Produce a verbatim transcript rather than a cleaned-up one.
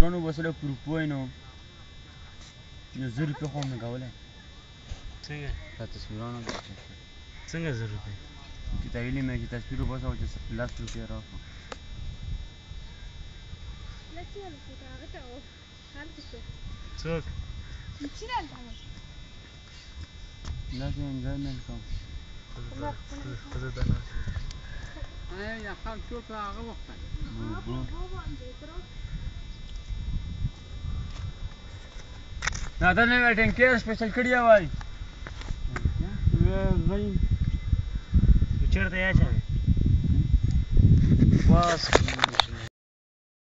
تصویرونو به سره پروپوی نو نو زر روپۍ خو مې کولی څنګه دا تصویرونو څنګه زر روپۍ چې ته ویلې مې چې تصویر وباسه چې لس روپۍ راکړه څوک داسې انجویمنټ کوم ښځه ته ناست آیا یخچال شو که هغه وخت نادر نه مې ټینکۍ سپیشل کړې وای نو چېرته یې اچوې بس